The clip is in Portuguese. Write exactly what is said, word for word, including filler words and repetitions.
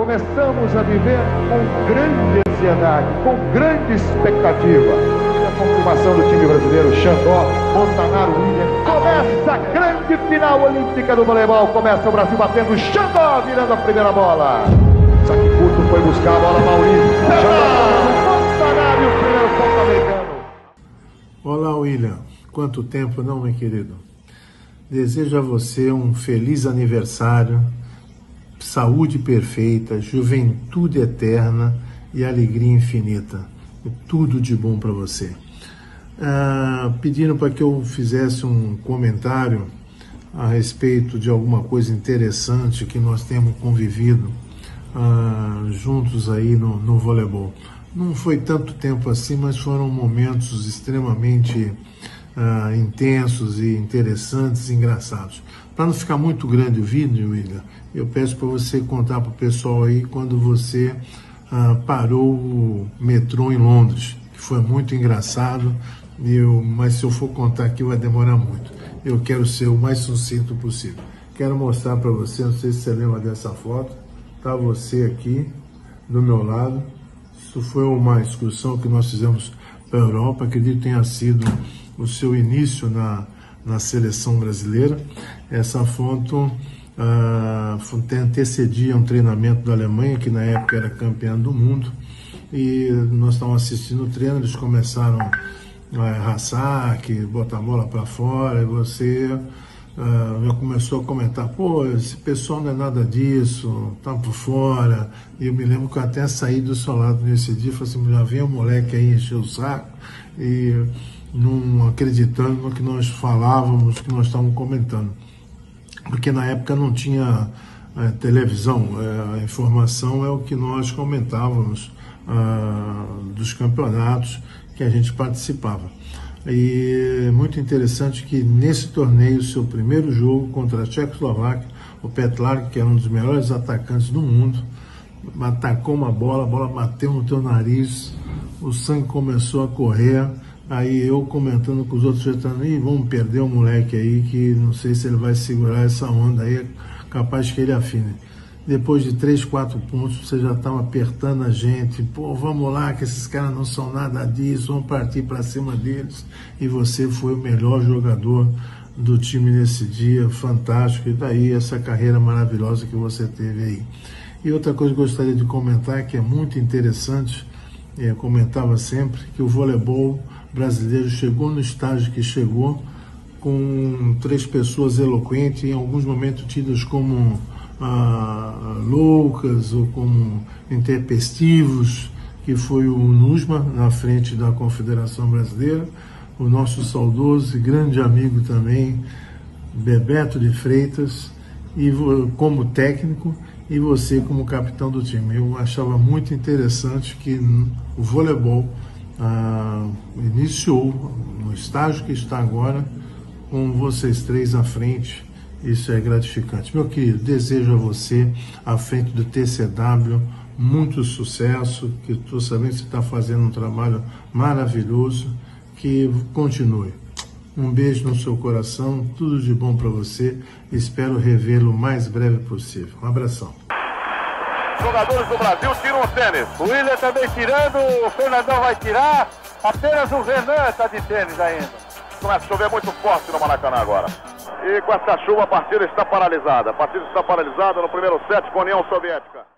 Começamos a viver com grande ansiedade, com grande expectativa. E a confirmação do time brasileiro, Xandó, Montanaro, William. Começa a grande final olímpica do voleibol. Começa o Brasil batendo Xandó, virando a primeira bola. Saque curto, foi buscar a bola, Maurício. Montanaro e o primeiro ponto americano. Olá, William. Quanto tempo, não, meu querido? Desejo a você um feliz aniversário, saúde perfeita, juventude eterna e alegria infinita. Tudo de bom para você. Ah, pediram para que eu fizesse um comentário a respeito de alguma coisa interessante que nós temos convivido ah, juntos aí no, no voleibol. Não foi tanto tempo assim, mas foram momentos extremamente ah, intensos e interessantes, engraçados. Para não ficar muito grande o vídeo, William, eu peço para você contar para o pessoal aí quando você ah, parou o metrô em Londres, que foi muito engraçado, eu, mas se eu for contar aqui vai demorar muito. Eu quero ser o mais sucinto possível. Quero mostrar para você, não sei se você lembra dessa foto, tá você aqui do meu lado. Isso foi uma excursão que nós fizemos para a Europa, acredito que tenha sido o seu início na, na seleção brasileira. Essa foto ah, antecedia um treinamento da Alemanha, que na época era campeã do mundo, e nós estávamos assistindo o treino, eles começaram a errar saque, botar a bola para fora, e você ah, já começou a comentar, pô, esse pessoal não é nada disso, tá por fora. E eu me lembro que eu até saí do seu lado nesse dia, falei assim, já vem o moleque aí encher o saco, e não acreditando no que nós falávamos, que nós estávamos comentando. Porque na época não tinha é, televisão, é, a informação é o que nós comentávamos ah, dos campeonatos que a gente participava. E é muito interessante que nesse torneio, seu primeiro jogo contra a Tchecoslováquia, o Petlar, que era um dos melhores atacantes do mundo, atacou uma bola, a bola bateu no teu nariz, o sangue começou a correr. Aí eu comentando com os outros veteranos, Ih, vamos perder o moleque aí, que não sei se ele vai segurar essa onda aí, é capaz que ele afine. Depois de três, quatro pontos, você já estava apertando a gente, pô, vamos lá, que esses caras não são nada disso, vamos partir para cima deles. E você foi o melhor jogador do time nesse dia, fantástico, e daí essa carreira maravilhosa que você teve aí. E outra coisa que eu gostaria de comentar, que é muito interessante, eu comentava sempre, que o voleibol brasileiro chegou no estágio que chegou, com três pessoas eloquentes, em alguns momentos tidas como ah, loucas ou como intempestivos, que foi o Nusma, na frente da Confederação Brasileira, o nosso saudoso e grande amigo também, Bebeto de Freitas, e como técnico, e você como capitão do time. Eu achava muito interessante que o voleibol ah, iniciou no estágio que está agora, com vocês três à frente. Isso é gratificante. Meu querido, desejo a você, à frente do T C W, muito sucesso, que estou sabendo que você está fazendo um trabalho maravilhoso, que continue. Um beijo no seu coração, tudo de bom para você, espero revê-lo o mais breve possível. Um abração. Jogadores do Brasil tiram o tênis. O William também tirando, o Fernandão vai tirar, apenas o Renan está de tênis ainda. Começa a chover muito forte no Maracanã agora. E com essa chuva a partida está paralisada. A partida está paralisada no primeiro set com a União Soviética.